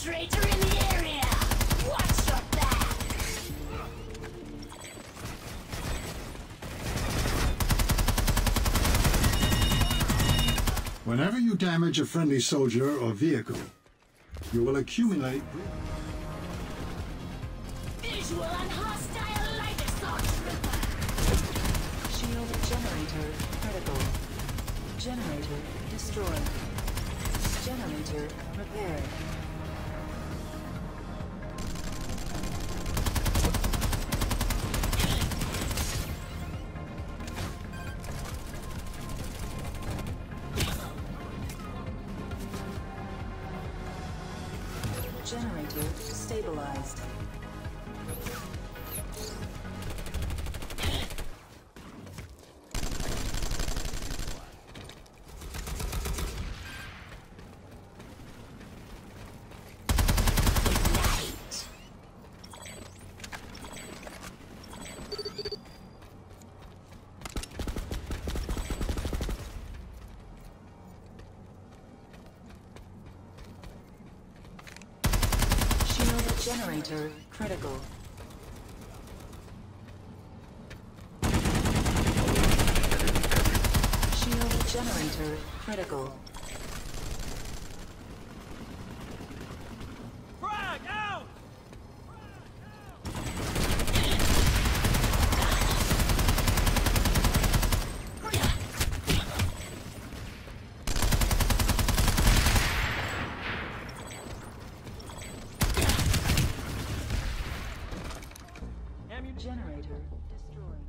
Traitor in the area! Watch your back! Whenever you damage a friendly soldier or vehicle, you will accumulate... Visual on hostile light assault trooper! Shield generator critical. Generator destroyed. Generator repaired. Generator stabilized. Generator critical. Shield generator critical. Frag out! Generator destroyed.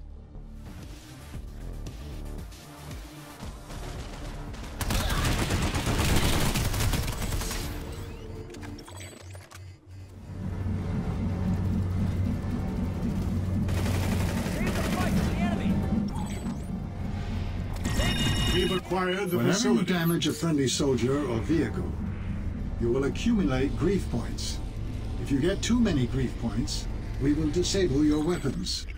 We've acquired the Whenever you damage a friendly soldier or vehicle, you will accumulate grief points. If you get too many grief points, we will disable your weapons.